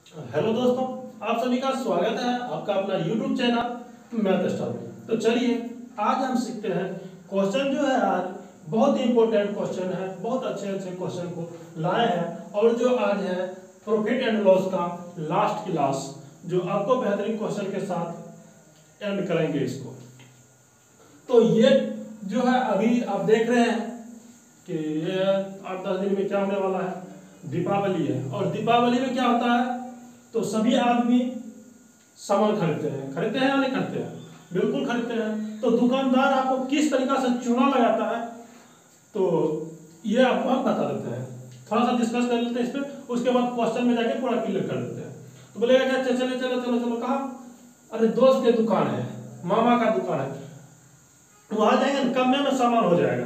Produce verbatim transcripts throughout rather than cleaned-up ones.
Hello दोस्तों, आप सभी का स्वागत है आपका अपना यूट्यूब चैनल मैथ स्टार में। तो चलिए आज हम सीखते हैं क्वेश्चन जो है आज बहुत ही इंपॉर्टेंट क्वेश्चन है। बहुत अच्छे अच्छे क्वेश्चन को लाए हैं और जो आज है प्रॉफिट एंड लॉस का लास्ट क्लास, जो आपको बेहतरीन क्वेश्चन के साथ एंड करेंगे इसको। तो ये जो है अभी आप देख रहे हैं कि ये आठ दस दिन में क्या होने वाला है, दीपावली है। और दीपावली में क्या होता है, तो सभी आदमी सामान खरीदते हैं खरीदते हैं या नहीं खरीदते हैं? बिल्कुल खरीदते हैं। तो दुकानदार आपको किस तरीका से चूना लगाता है, तो ये आपको हम बता देते हैं। थोड़ा सा डिस्कस कर लेते हैं इस पर, उसके बाद क्वेश्चन में जाके पूरा क्लियर कर देते हैं। तो बोलेगा क्या, चलो चलो चलो चलो चलो कहा, अरे दोस्त की दुकान है, मामा का दुकान है, वहां जाएंगे ना, कम में सामान हो जाएगा।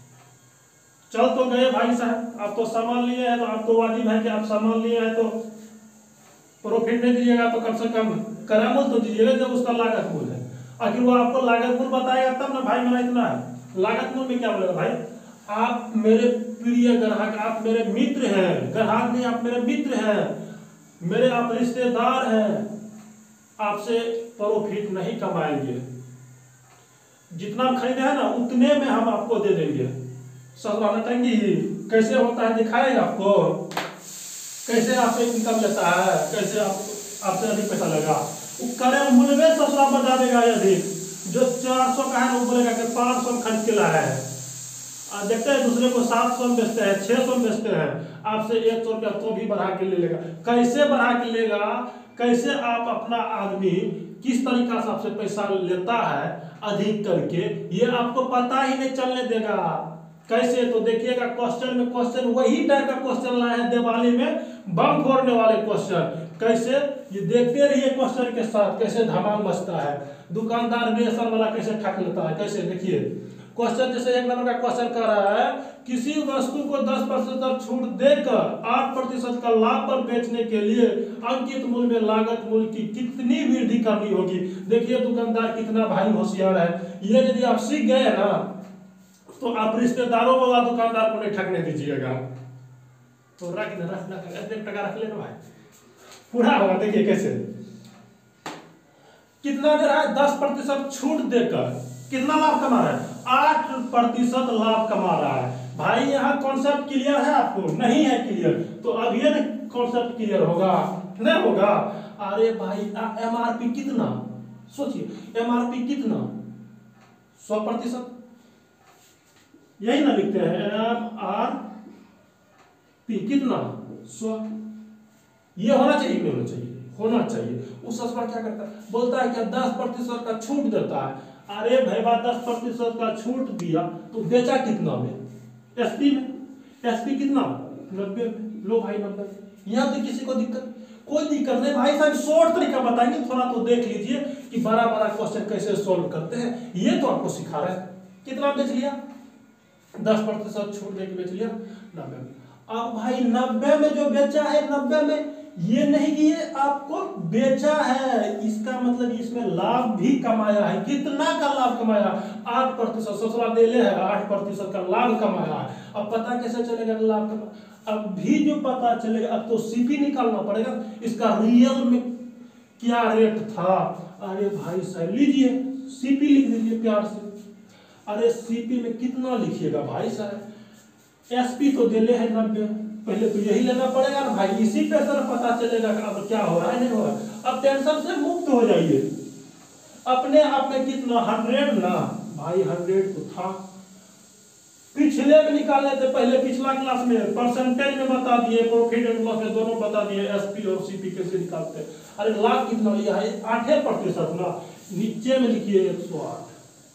चल तो गए भाई साहब, आप तो सामान लिए हैं, तो आप तो वाजिब है कि आप सामान लिए हैं तो प्रॉफिट नहीं दीजिएगा, तो कम से कम किराया मूल्य तो दीजिएगा जब उसका लागत मूल्य है। आखिर वो आपको लागत मूल्य बताएगा तब ना, भाई मेरा इतना है। लागत मूल्य में क्या बोलेगा, भाई आप मेरे प्रिय ग्राहक, आप मेरे मित्र हैं, ग्राहक नहीं आप मेरे मित्र हैं, मेरे आप रिश्तेदार हैं, आपसे प्रॉफिट नहीं कमाएंगे। जितना खरीदे हैं ना उतने में हम आपको दे देंगे। ससुराल टंगी कैसे होता है दिखाएगा आपको, कैसे आपसे इनकम लेता है, कैसे आप आपसे अधिक पैसा लगा। करे मूल्य में ससुराल बता देगा अधिक। जो चार सौ का है वो बोलेगा कि पाँच सौ खरीद के लाया है। और देखते हैं दूसरे को सात सौ में बेचते हैं, छह सौ में बेचते हैं, आपसे एक सौ रुपया तो भी बढ़ा के ले लेगा। कैसे बढ़ा के लेगा, कैसे आप अपना आदमी किस तरीका से आपसे पैसा लेता है अधिक करके, ये आपको पता ही नहीं चलने देगा। कैसे, तो देखिएगा क्वेश्चन में, क्वेश्चन वही टाइप का क्वेश्चन लाए हैं दिवाली में बम फोड़ने वाले क्वेश्चन। कैसे, ये देखते रहिए क्वेश्चन के साथ कैसे धमाल मचता है। दुकानदार बेसन वाला कैसे ठग लेता है, कैसे देखिए क्वेश्चन। जैसे एक नंबर का क्वेश्चन कर रहा है, किसी वस्तु को दस प्रतिशत छूट देकर आठ प्रतिशत का लाभ पर बेचने के लिए अंकित मूल्य में लागत मूल्य की कितनी वृद्धि करनी होगी। देखिए दुकानदार कितना भाई होशियार है। ये यदि आप सीख गए ना तो आप रिश्तेदारों वाला दुकानदार को नहीं ठगने दीजिएगा। तो रख ना रख ना एक टका रख लेना भाई, पूरा होगा। देखिए कैसे, कितना दे रहा है, दस प्रतिशत छूट देकर कितना लाभ कमा रहा है, आठ प्रतिशत लाभ कमा रहा है। भाई यहाँ कॉन्सेप्ट क्लियर है आपको? नहीं है क्लियर, तो अब ये कॉन्सेप्ट क्लियर होगा नहीं होगा। अरे भाई एमआरपी कितना, सोचिए एमआरपी कितना, सौ प्रतिशत, यही ना लिखते हैं एम आर पी कितना, सौ। ये होना चाहिए नहीं होना चाहिए, होना चाहिए। उस ससुरा क्या करता है, बोलता है कि दस प्रतिशत का छूट देता है। अरे भाई बात दस प्रतिशत का छूट दिया तो बेचा कितना में, एसपी में, एसपी कितना, नब्बे में। लो भाई नब्बे, यहाँ तो किसी को दिक्कत कोई दिक्कत नहीं। भाई साहब शॉर्ट तरीका बताएंगे, थोड़ा तो देख लीजिए कि बड़ा बड़ा क्वेश्चन कैसे सोल्व करते हैं, ये तो आपको सिखा रहे हैं। कितना बेच लिया, दस प्रतिशत छूट देके बेच लिया नब्बे में। अब भाई नब्बे में जो बेचा है, नब्बे में ये नहीं कि ये आपको बेचा है, इसका मतलब इसमें लाभ भी कमाया है। कितना का लाभ कमाया, आठ प्रतिशत ससुरा दे ले है, आठ प्रतिशत का लाभ कमाया है। अब पता कैसे चलेगा लाभ कमा, अब भी जो पता चलेगा, अब तो सीपी निकालना पड़ेगा इसका रियल में क्या रेट था। अरे भाई साहब लीजिए सीपी लिख दीजिए प्यार से। अरे सीपी में कितना लिखिएगा भाई साहब, एसपी तो दे ले है नब्बे, पहले तो यही लेना पड़ेगा ना भाई, इसी पे सर पता चलेगा कि अब क्या हो रहा है नहीं हो रहा है। अब टेंशन से मुक्त हो जाइए। अपने आप में कितना, हंड्रेड ना भाई, हंड्रेड तो था पिछले में निकाले थे, पहले पिछला क्लास में परसेंटेज में बता दिए, प्रॉफिट एंड लॉस में दोनों बता दिए, एसपी और सीपी कैसे निकालते। अरे लाभ कितना लिया है, आठ प्रतिशत ना, नीचे में लिखिए एक सौ आठ,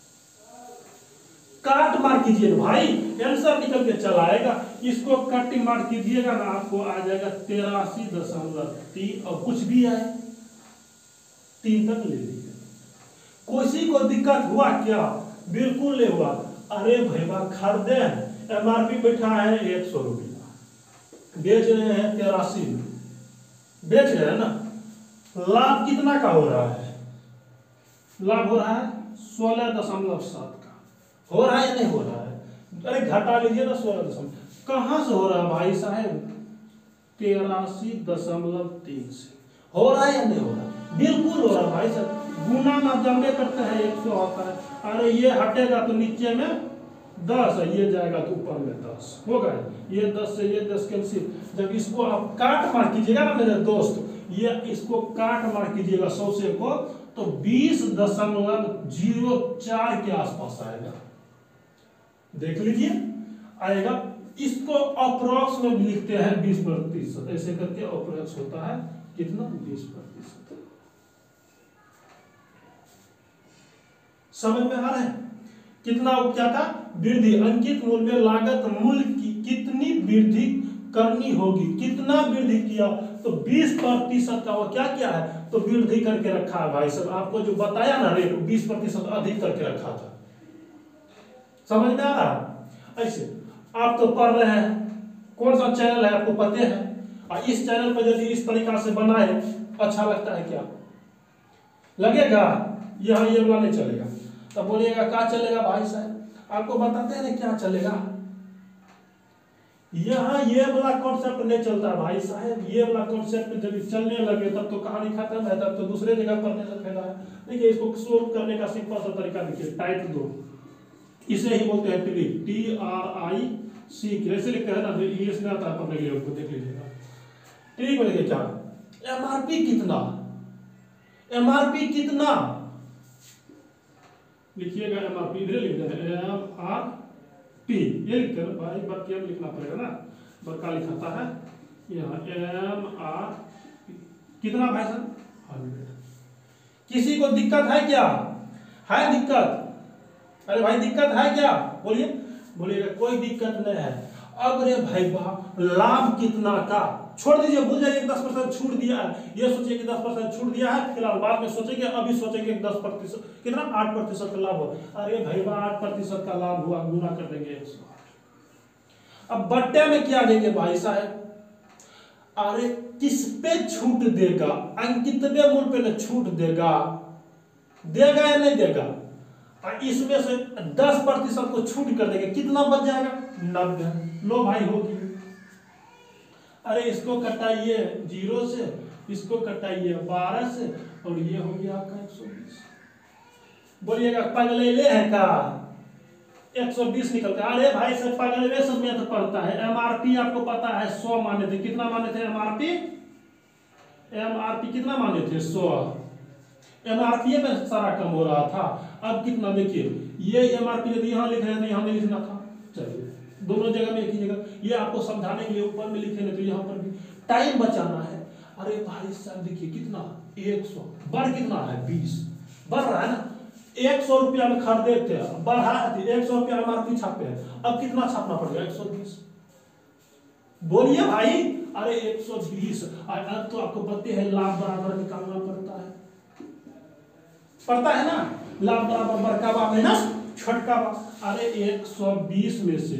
काट मार कीजिए भाई, आंसर निकल के चला आएगा। इसको कट मार कीजिएगा ना, आपको आ जाएगा तेरासी दशमलव तीन, और कुछ भी आए तीन तक ले लीजिए। किसी को दिक्कत हुआ क्या, बिल्कुल नहीं हुआ। अरे भैया खरीदे, एमआरपी बैठा है एक सौ रुपया, बेच रहे हैं तेरासी में, बेच रहे हैं ना, लाभ कितना का हो रहा है, लाभ हो रहा है सोलह दशमलव सात का, हो रहा है या नहीं हो रहा है। अरे घटा लीजिए ना सोलह दशमलव, कहां से हो रहा है भाई साहब, तिरासी दशमलव तीन से हो रहा है या नहीं हो रहा? बिल्कुल हो रहा भाई साहब। गुना ना जमने करते हैं एक सौ होता है। अरे ये हटेगा तो नीचे में दस है, ये जाएगा तो ऊपर में दस होगा। ये दस से ये दस कैंसिल। जब इसको आप काट मार कीजिएगा ना मेरे दोस्त, ये इसको काट मार कीजिएगा सौ से को, तो बीस दशमलव जीरो चार के आसपास आएगा। देख लीजिए आएगा। इसको अप्रोक्स में भी लिखते हैं बीस प्रतिशत, ऐसे करके अप्रोक्स होता है कितना बीस प्रतिशत। समझ में आ रहा है? कितना क्या था? वृद्धि अंकित मूल्य में लागत मूल्य की कितनी वृद्धि करनी होगी। कितना वृद्धि किया? तो बीस प्रतिशत का वो क्या किया है? तो वृद्धि करके रखा है भाई साहब। आपको जो बताया ना रेट बीस प्रतिशत अधिक करके रखा था। समझ में आ रहा? ऐसे आप तो पढ़ रहे हैं, कौन सा चैनल है आपको पता है, और इस चैनल पर यदि इस तरीका से बनाए अच्छा लगता है क्या? लगेगा? यहाँ ये वाला नहीं चलेगा। तो बोलिएगा क्या चलेगा भाई साहब? आपको बताते हैं ना क्या चलेगा। यहाँ ये वाला कॉन्सेप्ट नहीं चलता भाई साहब। ये वाला कॉन्सेप्ट जब चलने लगे तब तो कहानी खत्म है, तब तो दूसरे जगह पढ़ने से फायदा है। देखिए इसको सोल्व करने का सिंपल सा तरीका देखिए, टाइप दो, इसे ही बोलते हैं trick, T R I C के, ऐसे लिखते हैं ना, इंग्लिश में आता है पढ़ने के लिए, उसको देख लीजिएगा। ट्रिक में देखिए क्या, एमआरपी कितना, एमआरपी कितना लिखिएगा। एमआरपी इधर लिख दें, एम आर पी ये लिखते हैं भाई, बरके लिखना पड़ेगा ना, बरका लिखाता है यहाँ, एम आर कितना भाई साहब? हंड्रेड। किसी को दिक्कत है क्या? है दिक्कत? अरे भाई दिक्कत है क्या? बोलिए। बोलिएगा कोई दिक्कत नहीं है। अब रे भाई लाभ कितना का छोड़ दीजिए, भूल जाइए दस परसेंट छूट दिया है, ये सोचिए कि दस परसेंट छूट दिया है, फिलहाल बाद में सोचेंगे, अभी सोचेंगे दस प्रतिशत कितना, आठ प्रतिशत का लाभ हो। अरे भाई आठ प्रतिशत का लाभ हुआ, गुना कर देंगे एक सौ आठ। अब बट्टे में क्या देंगे भाई साहब? अरे किस पे छूट देगा? अंकितवे मूल्य पे न छूट देगा, देगा या नहीं देगा? इसमें से दस प्रतिशत को छूट कर देंगे, कितना बच जाएगा? नब्बे। लो भाई होगी। अरे इसको कटाइए जीरो से, इसको कटाइए बारह से, और ये हो गया आपका एक सौ बीस। बोलिएगा पगलेले है का? एक सौ बीस निकलता है। अरे भाई से पगलेले सब में तो पड़ता है। एमआरपी आपको पता है सौ माने थे, कितना माने थे एमआरपी? एमआरपी कितना माने थे? सौ। एमआरपी में सारा कम हो रहा था। अब कितना देखिए, ये एमआरपी यदि यहाँ लिख रहे हैं तो यहाँ नहीं लिखना था। चलिए दोनों जगह में एक ही जगह, ये आपको समझाने के लिए ऊपर में लिखे नहीं तो यहाँ पर भी टाइम बचाना है। अरे भाई साहब देखिए कितना, एक सौ बढ़ कितना है? बीस बढ़ रहा है ना। एक सौ रुपया में खरीदे थे, बढ़ा एक सौ रुपया एमआरपी छापे हैं, अब कितना छापना पड़ेगा? एक सौ बीस। बोलिए भाई। अरे एक सौ बीस। अब तो आपको पता है लाभ बराबर निकालना पड़ता है, पड़ता है ना, लाभ बराबर बड़का बा माइनस छोटका बा। अरे एक सौ बीस में से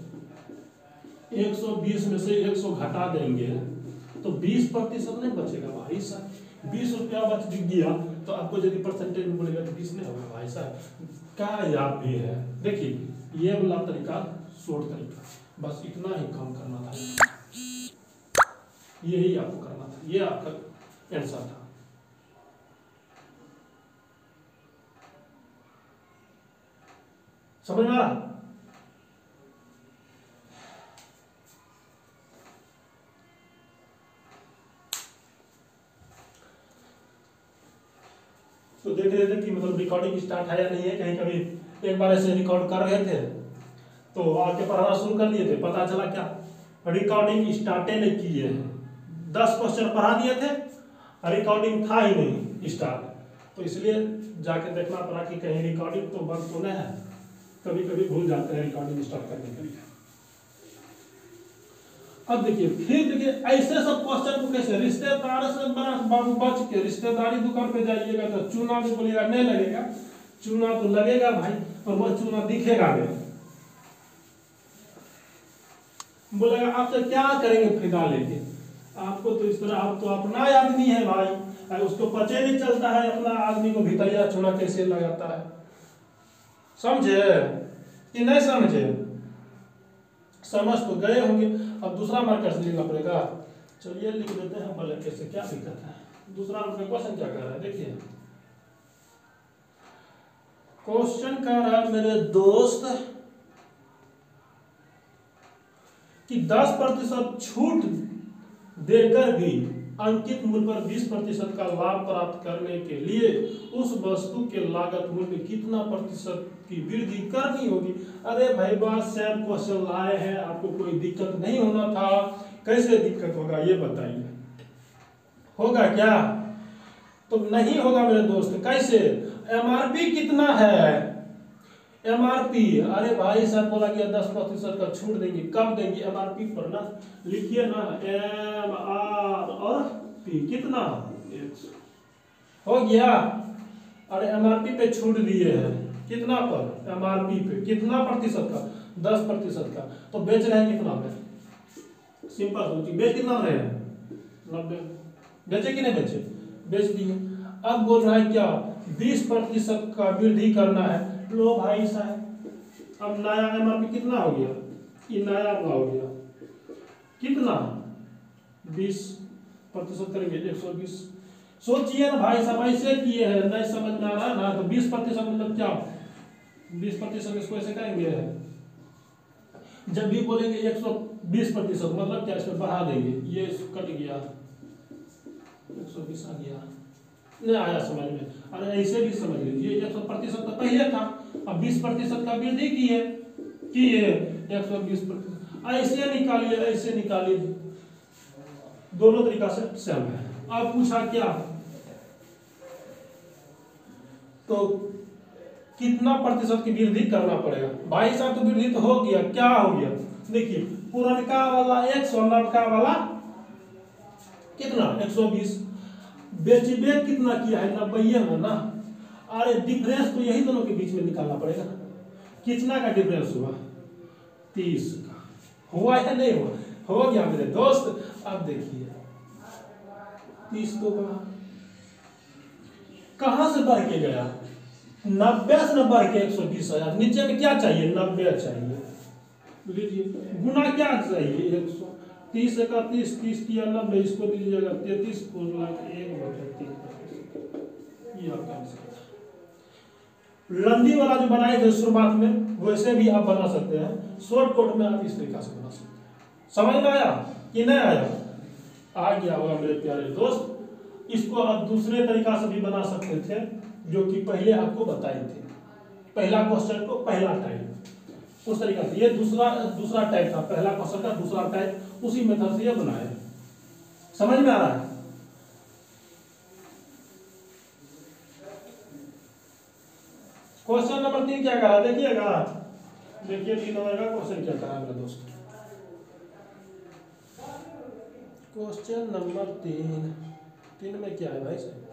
एक सौ बीस में से एक सौ घटा देंगे तो बीस प्रतिशत नहीं बचेगा भाई साहब। बीस रुपया बच गया तो आपको यदि परसेंटेज में बोलेगा तो बीस नहीं होगा भाई साहब। क्या याद भी है? देखिए ये वाला तरीका शॉर्ट तरीका, बस इतना ही काम करना था, यही आपको करना था, ये आपका आंसर था। समझ में आ रहा? तो देख रहे थे कि मतलब रिकॉर्डिंग स्टार्ट है या नहीं है। कहीं कभी एक बार ऐसे रिकॉर्ड कर रहे थे तो आके पढ़ाना शुरू कर दिए थे, पता चला क्या रिकॉर्डिंग स्टार्ट नहीं किए हैं। दस क्वेश्चन पढ़ा दिए थे, रिकॉर्डिंग था ही नहीं स्टार्ट, तो इसलिए जाके देखना पड़ा कि कहीं रिकॉर्डिंग तो बंद तो नहीं है। कभी कभी भूल जाते हैं रिकॉर्डिंग स्टार्ट करने के लिए। अब देखिए फिर देखिए ऐसे सब क्वेश्चन को कैसे, रिश्तेदार से बाबू बच के रिश्तेदारी दुकान पे जाइएगा तो चूना भी बोलिएगा नहीं लगेगा, चूना तो लगेगा भाई, और वो चूना दिखेगा नहीं। बोलेगा आपसे क्या करेंगे फायदा लेके, आपको तो इस तरह, आप तो अपना आदमी है भाई, उसको पता नहीं चलता है अपना आदमी को भीतरिया चूना कैसे लगाता है। समझे कि नहीं समझे? समझ तो गए होंगे। अब दूसरा मार्कर से लेना पड़ेगा। चलिए लिख देते हैं भले कैसे, क्या दिक्कत है। दूसरा नंबर क्वेश्चन क्या कर रहा है देखिए, क्वेश्चन कह रहा है मेरे दोस्त कि दस प्रतिशत छूट देकर भी अंकित मूल्य पर बीस प्रतिशत का लाभ प्राप्त करने के लिए उस वस्तु के लागत मूल्य में कितना प्रतिशत की वृद्धि करनी होगी। अरे भाई बात सेम क्वेश्चन लाए हैं, आपको कोई दिक्कत नहीं होना था, कैसे दिक्कत होगा ये बताइए, होगा क्या? तो नहीं होगा मेरे दोस्त। कैसे? एमआरपी कितना है? एमआरपी, अरे भाई साहब बोला कि दस प्रतिशत का छूट देंगे, कब देंगे? एमआरपी पर ना लिखिए ना, एम आर और पी कितना हो गया। अरे एमआरपी पे छूट दिए हैं कितना पर? एमआरपी पे कितना प्रतिशत का? दस प्रतिशत का। तो बेच रहे हैं कितना में? सिंपल सोचिए, बेच कितना रहे हैं? नब्बे। बेचे कि नहीं बेचे? बेच दिए। अब बोल रहा है क्या? बीस प्रतिशत का वृद्धि करना है। लो भाई साहब, अब नया एमआरपी कितना हो गया? ये नया अपना हो गया कितना? बीस प्रतिशत करेंगे एक सौ बीस। सोचिए ना भाई साहब, ऐसे किए हैं, नहीं समझ में आ रहा है ना? तो बीस प्रतिशत मतलब क्या? बीस प्रतिशत इसको ऐसे करेंगे, जब भी बोलेंगे एक सौ बीस प्रतिशत मतलब क्या? इसमें बढ़ा देंगे, ये कट गया, एक सौ बीस आ गया, नहीं आया समझ में? अरे ऐसे भी समझ लीजिए, एक सौ प्रतिशत तो पहले था, अब बीस प्रतिशत का वृद्धि की है कि एक सौ बीस प्रतिशत। ऐसे निकालिए, ऐसे निकालिए, दोनों तरीका से सेम है। अब पूछा क्या? तो कितना प्रतिशत की वृद्धि करना पड़ेगा? भाई साहब तो वृद्धि तो हो गया, क्या हो गया? देखिए, पुरानका वाला एक सौ, नवका वाला कितना? एक सौ बीस। बेचबे कितना किया है? नब्बे में ना। अरे डिफरेंस तो यही दोनों के बीच में निकालना पड़ेगा। कितना का डिफरेंस हुआ? तीस का। हुआ या नहीं हुआ? हो गया मेरे दोस्त। अब देखिए, तीस तो बढ़ा, कहां से बढ़ के गया? नब्बे से न बढ़ के एक सौ बीस आया। नीचे में क्या चाहिए? नब्बे चाहिए। लीजिए, गुना क्या चाहिए? एक सौ तीस का तीस, तीस किया नब्बे, इसको दीजिएगा तैतीस पूर्ण एक बटे तीन। ये आपका आंसर। लंबी वाला जो बनाए थे शुरुआत में, वैसे भी आप बना सकते हैं। शॉर्ट कट में आप इस तरीका से बना सकते हैं। समझ में आया कि नहीं आया? आ गया होगा मेरे प्यारे दोस्त। इसको आप दूसरे तरीका से भी बना सकते थे, जो कि पहले आपको बताए थे। पहला क्वेश्चन को पहला टाइप उस तरीका से, ये दूसरा दूसरा टाइप था। पहला क्वेश्चन का दूसरा टाइप, उसी मेथड से ये बनाए। समझ में आ रहा है? क्वेश्चन नंबर तीन क्या कहा देखिएगा। देखिए तीन नंबर का क्वेश्चन क्या कहा मेरे दोस्त। क्वेश्चन नंबर तीन, तीन में क्या है भाई साहब?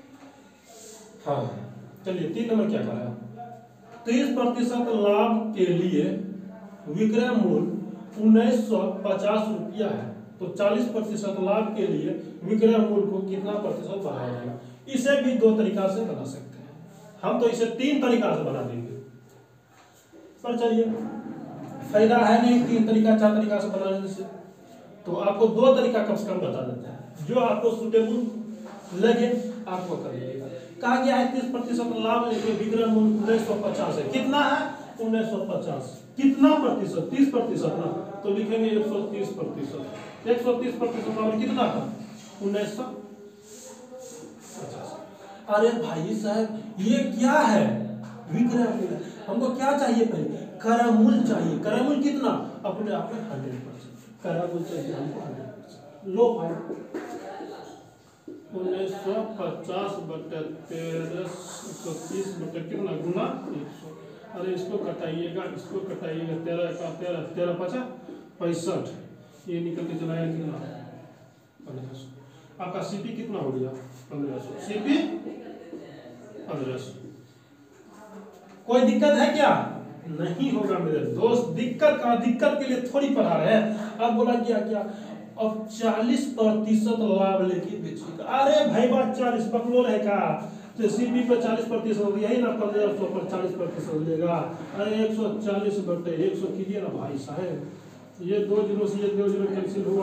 हाँ चलिए, तीन नंबर क्या कहा है? तीस प्रतिशत लाभ के लिए विक्रय मूल्य उन्नीस सौ पचास रुपया है, तो चालीस प्रतिशत लाभ के लिए विक्रय मूल्य को कितना प्रतिशत बढ़ाया जाएगा? इसे भी दो तरीका से बना सकते हैं हम, तो इसे तीन तरीका से बना देंगे। पर चलिए, फायदा है नहीं तीन तरीका चार तरीका से बनाने से, तो आपको दो तरीका कम से कम बता देते हैं, जो आपको सुटेबल लगे आपको करिएगा। कहा गया है तीस प्रतिशत लाभ लेके विक्रय मूल्य उन्नीस सौ पचास है। कितना है? उन्नीस सौ पचास। कितना प्रतिशत? तीस प्रतिशत ना, तो लिखेंगे एक सौ तीस प्रतिशत। एक सौ तीस प्रतिशत लाभ कितना है? उन्नीस सौ पचास। अरे भाई साहब, ये क्या है? विक्रय मूल्य। हमको क्या चाहिए? पहले क्रय मूल्य चाहिए। क्रय मूल्य कितना? अपने आप में हंड्रेड परसेंट क्रय मूल्य चाहिए हमको, हंड्रेड परसेंट। लो भाई, उन्नीस सौ पचास बटे तेरह सौ तीस बटे कितना गुना एक सौ। अरे इसको कटाइएगा, इसको कटाइएगा, तेरह का तेरह, तेरह पचास पैंसठ, ये निकल के चला गया कितना? पंद्रह सौ। आपका सीपी कितना हो गया? पंद्रह सौ। सीपी पंद्रह सौ। कोई दिक्कत है क्या? नहीं होगा मेरे दोस्त। दिक्कत का दिक्कत के लिए थोड़ी पढ़ा रहे हैं। अब बोला क्या क्या? अब चालीस प्रतिशत लाभ लेके बेचिएगा। अरे भाई बात चालीस बकलोल है का? तो सीपी पर चालीस प्रतिशत यही ना, पंद्रह सौ पर चालीस प्रतिशत लेगा। अरे एक सौ चालीस बटे एक सौ कीजिए ना भाई साहब, ये दो जीरो से ये दो जीरो कैंसिल हुआ,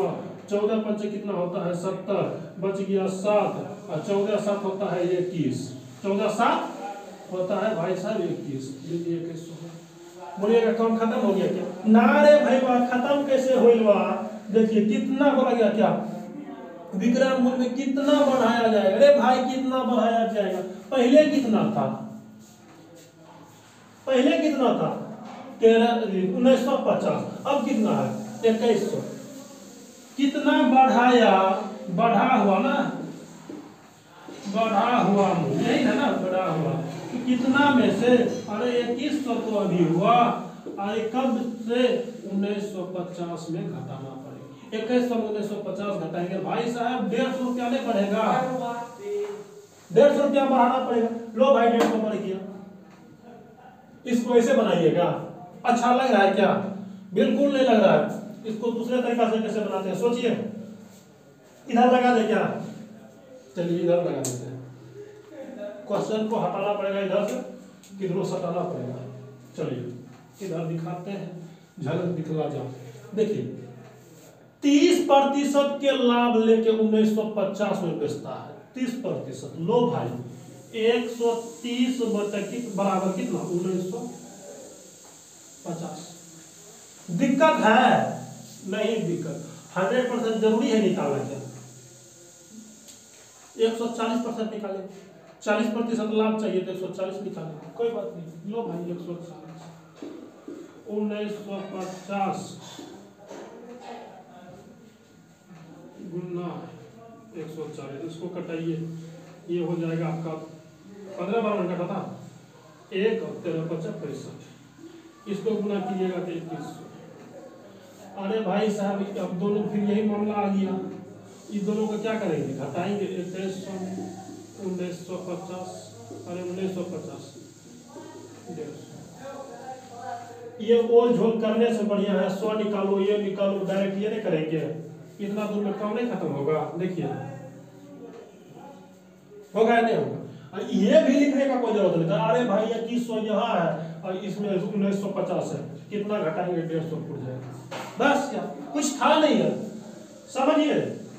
चौदह पंचे कितना होता है सत्तर, बच गया सात, और चौदह सात होता है इक्कीस, चौदह सात होता है भाई साहब इक्कीस। इक्कीस बोलिएगा काम खत्म हो गया क्या? ना रे भाई बा खत्म कैसे होइल बा? देखिए कितना बोला गया क्या विक्रम मूल में कितना बढ़ाया जाएगा? अरे भाई कितना बढ़ाया जाएगा? पहले कितना था? पहले कितना था? तेरह उन्नीस सौ पचास, अब कितना है इक्कीस सौ। कितना बढ़ाया? बढ़ा हुआ ना, बढ़ा हुआ यही है ना, बढ़ा हुआ। तो कितना में से? अरे इक्कीस सौ तो अभी हुआ, अरे कब से? उन्नीस सौ पचास में घटाना पड़ेगा। इक्कीस सौ उन्नीस सौ पचास घटाएंगे भाई साहब डेढ़ सौ रुपया नहीं बढ़ेगा? डेढ़ सौ रुपया बढ़ाना पड़ेगा। लो भाई डेढ़ सौ बढ़ गया। इसको ऐसे बनाइएगा, अच्छा लग रहा है क्या? बिल्कुल नहीं लग रहा है। इसको दूसरे तरीका से कैसे बनाते हैं सोचिए। इधर लगा दे क्या? चलिए इधर लगा देते हैं। क्वेश्चन को हटाना पड़ेगा इधर से, किधरों से हटाना पड़ेगा। चलिए इधर दिखाते हैं, झलक दिखला जाओ। देखिए तीस प्रतिशत के लाभ लेके उन्नीस सौ पचास में बेचता है। तीस प्रतिशत लो भाई, एक सौ तीस बटे बराबर कितना? उन्नीस सौ पचास। दिक्कत है? नहीं दिक्कत। हंड्रेड परसेंट जरूरी है निकालना क्या? एक सौ चालीस परसेंट निकाले, चालीस प्रतिशत लाभ चाहिए तो एक सौ चालीस निकाले, कोई बात नहीं। लो भाई एक सौ चालीस उन्नीस सौ पचास गुना एक सौ चालीस, इसको कटाइए, ये हो जाएगा आपका पंद्रह बार में कटा था एक और तेरह पचास पैंसठ, इसको गुना कीजिएगा तो इक्कीस सौ। अरे भाई साहब अब दोनों फिर यही मामला आ गया, इस दोनों को क्या करेंगे? घटाएंगे। इक्कीस सौ उन्नीस सौ पचास, अरे उन्नीस सौ पचास डेढ़ सौ। ये ओल झोल करने से बढ़िया है सौ निकालो, ये निकालो, डायरेक्ट ये नहीं करेंगे, इतना दूर में काम नहीं खत्म होगा। देखिए होगा या नहीं होगा? ये भी लिखने का कोई जरूरत नहीं था। अरे भाई इक्कीस सौ यहाँ है और इसमें उन्नीस सौ पचास है, कितना घटाएंगे? डेढ़ सौ फुट जाएगा। बस क्या, कुछ था नहीं है। समझिए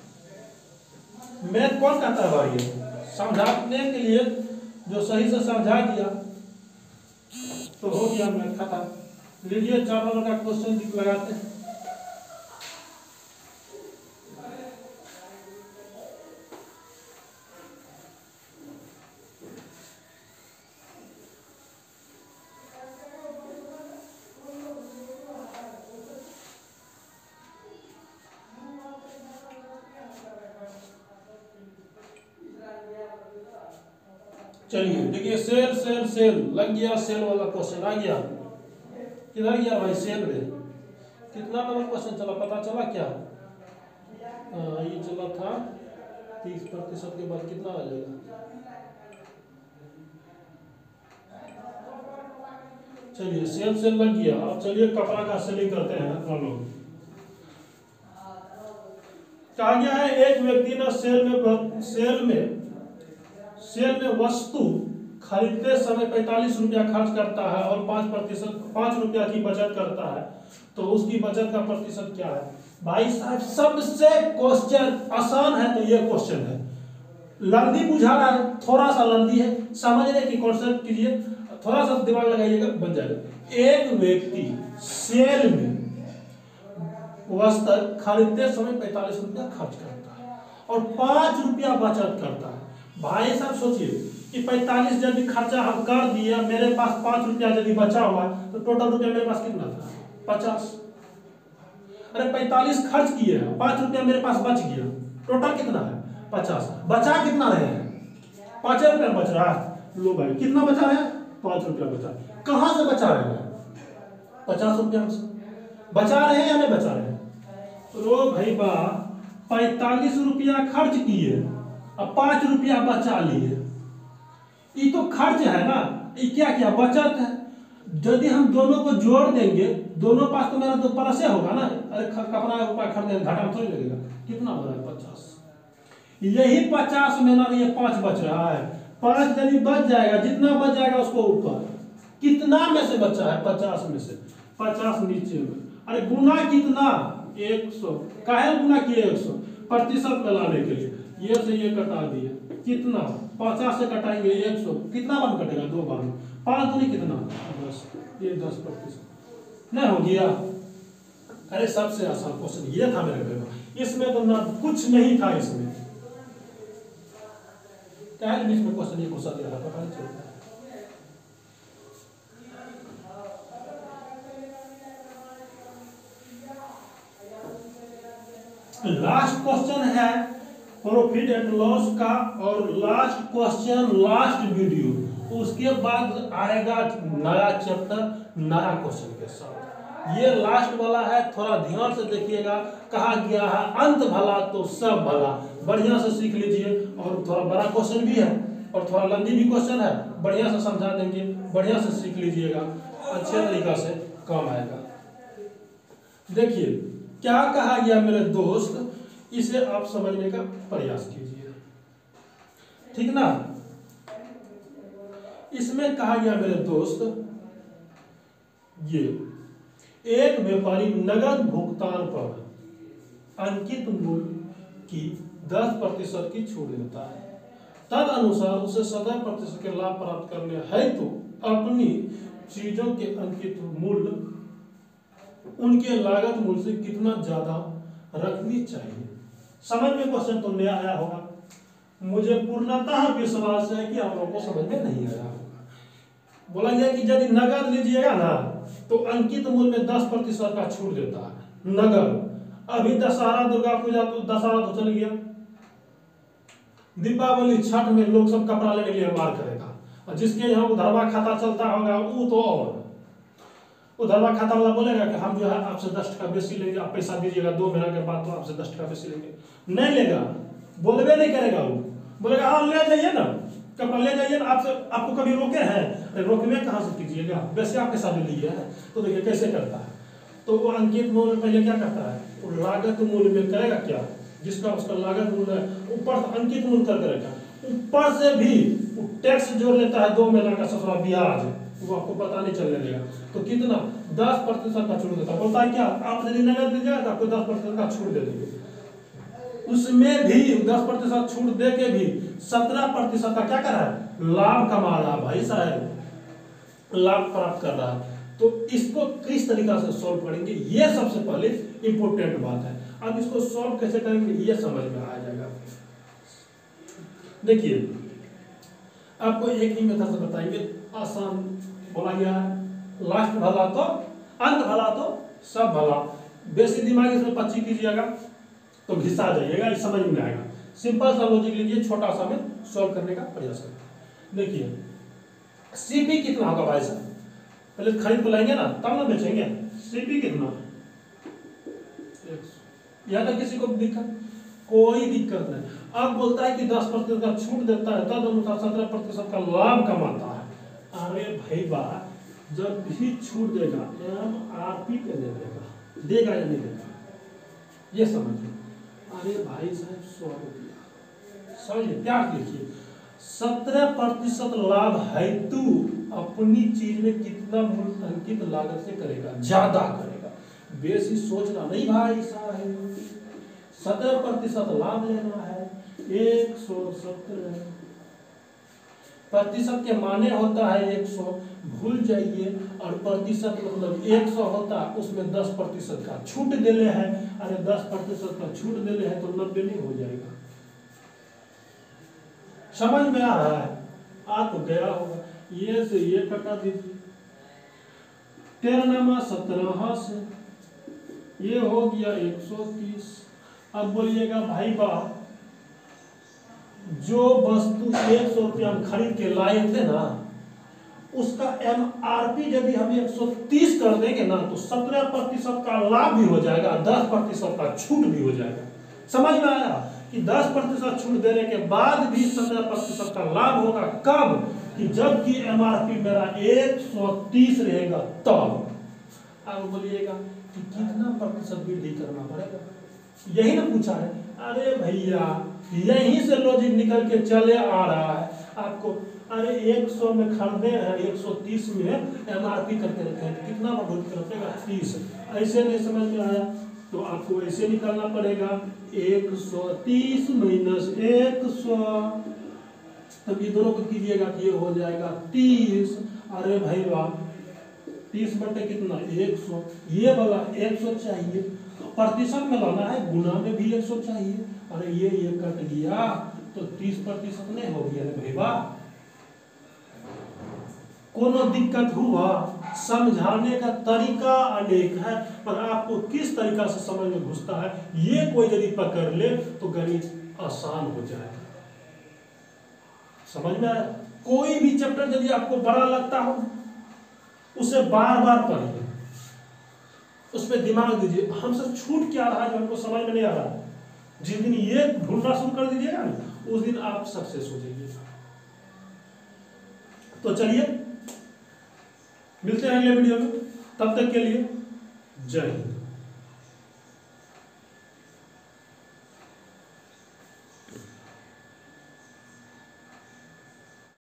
मैथ कौन कहता है भाई? समझाने के लिए जो सही से समझा दिया तो हो गया मैथ खत्म। लीजिए चार नंबर का क्वेश्चन लगाते हैं। चलिए देखिए सेल सेल सेल लग गया, सेल वाला क्वेश्चन आ गया। किधर गया भाई सेल में? कितना नंबर क्वेश्चन चला पता चला क्या? आ, ये चला था तीस प्रतिशत के बाद कितना आ जाएगा? चलिए सेल सेल लग गया। अब चलिए कपड़ा का सेलिंग करते हैं हम लोग। कहा गया है एक व्यक्ति ने सेल में सेल में सेल में वस्तु खरीदते समय पैंतालीस रुपया खर्च करता है और पांच प्रतिशत पांच रुपया की बचत करता है, तो उसकी बचत का प्रतिशत क्या है? भाई साहब सबसे क्वेश्चन आसान है तो ये क्वेश्चन है। लंदी बुझा रहा है, थोड़ा सा लंदी है, समझने की कोशिश कीजिए, थोड़ा सा दिमाग लगाइएगा बन जाएगा। एक व्यक्ति सेल में वस्तु खरीदते समय पैंतालीस रुपया खर्च करता है और पांच रुपया बचत करता है। भाई साहब सोचिए कि पैंतालीस यदि खर्चा हम कर दिए, मेरे पास पांच रुपया यदि बचा हुआ तो टोटल रुपया मेरे पास कितना था? पचास। अरे पैंतालीस खर्च किए हैं, पांच रुपया मेरे पास बच गया, टोटल कितना है? पचास। बचा कितना रहे? पांच रुपया बच रहा है। लो भाई कितना बचा रहे? पांच रुपया बचा। कहां से बचा रहे हैं? पचास रुपया से बचा रहे हैं या नहीं बचा रहे हैं? लो भाई बा पैंतालीस रुपया खर्च किए अब पांच रुपया बचा लिए, ये तो खर्च है ना, ये क्या क्या बचत है। यदि हम दोनों को जोड़ देंगे, दोनों पास तो मेरा तो प्लस होगा ना। अरे कपड़ा रुपया खरीदे घाटा थोड़ी लगेगा। कितना बना है? पचास। यही पचास में ना ये पांच बच रहा है, पांच यदि बच जाएगा, जितना बच जाएगा उसको ऊपर, कितना में से बचा है? पचास में से पचास नीचे में। अरे गुना कितना? एक सौ काहे गुना किए एक सौ प्रतिशत में लाने के लिए ये से ये कटा दिए कितना पचास से कटाएंगे एक सौ कितना बार कटेगा दो बार पाँच दूनी कितना दस ये दस प्रतिशत नहीं हो गया। अरे सबसे आसान क्वेश्चन ये था मेरे पेपर इसमें तो ना कुछ नहीं था इसमें क्या है बीच में क्वेश्चन ये घुसा दिया था पता नहीं चलता। लास्ट क्वेश्चन है प्रॉफिट एंड लॉस का और लास्ट क्वेश्चन लास्ट वीडियो उसके बाद आएगा नया चैप्टर नया क्वेश्चन के साथ। ये लास्ट वाला है थोड़ा ध्यान से देखिएगा कहा गया है अंत भला तो सब भला बढ़िया से सीख लीजिए और थोड़ा बड़ा क्वेश्चन भी है और थोड़ा लंबी भी क्वेश्चन है बढ़िया से समझा देंगे बढ़िया से सीख लीजिएगा अच्छे तरीका से काम आएगा। देखिए क्या कहा गया मेरे दोस्त इसे आप समझने का प्रयास कीजिए ठीक ना। इसमें कहा गया मेरे दोस्त ये एक व्यापारी नगद भुगतान पर अंकित मूल्य की दस प्रतिशत की छूट देता है तद अनुसार उसे सत्रह प्रतिशत के लाभ प्राप्त करने हेतु तो अपनी चीजों के अंकित मूल्य उनके लागत मूल्य से कितना ज्यादा रखनी चाहिए। समझ में क्वेश्चन तो नया आया होगा मुझे पूर्णतः विश्वास है कि आप लोगों को समझ में नहीं आया होगा। बोला गया कि यदि नगद लीजिएगा ना तो अंकित मूल्य में दस प्रतिशत का छूट देता है नगद। अभी दशहरा दुर्गा पूजा तो दशहरा तो चल गया दीपावली छठ में लोग सब कपड़ा लेने के लिए मार करेगा और जिसके यहाँ उधरवा खाता चलता होगा वो तो और उधरवा खाता वाला बोलेगा कि हम जो है आपसे दस टका बेसी लेंगे आप पैसा दीजिएगा दो महीना के बाद तो आपसे दस टका बेसी लेंगे नहीं लेगा बोलबे नहीं करेगा वो बोलेगा हाँ ले जाइए ना कपड़ा ले जाइए ना आपसे आपको कभी रोके हैं रोकने कहाँ से कीजिएगा वैसे आप पैसा ले लीजिए तो देखिए कैसे करता है। तो वो अंकित मूल्य पहले क्या करता है वो लागत मूल्य में करेगा क्या जिसका उसका लागत मूल्य है ऊपर से अंकित मूल्य कर करेगा ऊपर से भी वो टैक्स जोड़ लेता है दो महीना का ससुरा ब्याज वो आपको पता नहीं चलने देगा। तो कितना दस प्रतिशत का छूट देता बोलता है क्या आप यदि नगद दीजिएगा तो आपको दस प्रतिशत का छूट दे देंगे। उसमें भी दस प्रतिशत छूट दे के भी सत्रह प्रतिशत का क्या कर रहा है लाभ कमा रहा है भाई साहब लाभ प्राप्त कर रहा है। तो इसको किस तरीका से सॉल्व करेंगे ये सबसे पहले इंपोर्टेंट बात है। अब इसको सॉल्व कैसे करेंगे ये समझ में आ जाएगा। देखिए आपको एक ही मेथड से बताएंगे आसान बोला गया है लास्ट भला तो अंत भला तो सब भला बेसिक दिमाग इसमें पच्ची कीजिएगा तो घिसा जाइएगा ये समझ में आएगा। सिंपल सा लॉजिक लीजिए छोटा सा में सॉल्व करने का प्रयास करें। देखिए सीपी कितना होगा भाई साहब पहले खरीद को लाएंगे ना तब ना बेचेंगे। सीपी कितना यहाँ तक किसी को दिक्कत कोई दिक्कत नहीं। अब बोलता है कि दस प्रतिशत का छूट देता है तद अनुसार सत्रह प्रतिशत का लाभ कमाता है। अरे भाई बा जब भी छूट देगा एम आर पी पे दे देगा देगा या नहीं देगा ये समझिए। अरे भाई साहब सौ रुपया समझिए क्या लिखिए सत्रह प्रतिशत लाभ हेतु अपनी चीज में कितना मूल्य अंकित लागत से करेगा ज्यादा करेगा बेसी सोचना नहीं भाई साहब। सत्रह प्रतिशत लाभ लेना है एक सौ सत्रह प्रतिशत के माने होता है एक सौ भूल जाइए और प्रतिशत मतलब एक सौ होता उसमें दस प्रतिशत का छूट देले है। अरे दस प्रतिशत का छूट देले है तो नब्बे नहीं हो जाएगा। समझ में आ रहा है आ तो गया होगा ये से ये कटा दीजिए तेरह सत्रह से ये हो गया एक सौ तीस। अब बोलिएगा भाई बा जो वस्तु एक सौ रुपया हम खरीद के लाए थे ना उसका एम आर पी यदि हम एक सौ तीस कर देंगे ना तो सत्रह प्रतिशत का लाभ भी हो जाएगा दस प्रतिशत का छूट भी हो जाएगा। समझ में आया कि दस प्रतिशत छूट देने के बाद भी सत्रह प्रतिशत का लाभ होगा कब कि जबकि एम आर पी मेरा एक सौ तीस रहेगा तब। अब बोलिएगा कि कितना प्रतिशत वृद्धि करना पड़ेगा यही ना पूछा है। अरे भैया यहीं से लॉजिक निकल के चले आ रहा है आपको। अरे एक सौ में खरीदे हैं एक सौ तीस में एम आर पी करके रखे हैं कितना बढ़ोतरी रखेगा तीस। ऐसे नहीं समझ में आया तो आपको ऐसे निकालना पड़ेगा एक सौ तीस माइनस एक सौ, तब ये दोनों को कीजिएगा कि ये हो जाएगा तीस। अरे भाई वाह, तीस बटे कितना एक सौ, ये वाला एक सौ चाहिए तो प्रतिशत में लाना है, गुना में भी एक सौ चाहिए। अरे ये ये कट गया तो तीस प्रतिशत नहीं हो गया भाई वाह। कोनो दिक्कत हुआ, समझाने का तरीका अनेक है, पर आपको किस तरीका से समझ में घुसता है ये कोई यदि पकड़ ले तो गणित आसान हो जाएगा। समझ में आया? कोई भी चैप्टर यदि आपको बड़ा लगता हो उसे बार बार पढ़िए, उस पर दिमाग दीजिए, हमसे छूट क्या रहा है जो हमको समझ में नहीं आ रहा है। जिस दिन ये ढूंढना शुरू कर दीजिएगा ना उस दिन आप सक्सेस हो जाइएगा। तो चलिए मिलते हैं अगले वीडियो में, तब तक के लिए जय हिंद।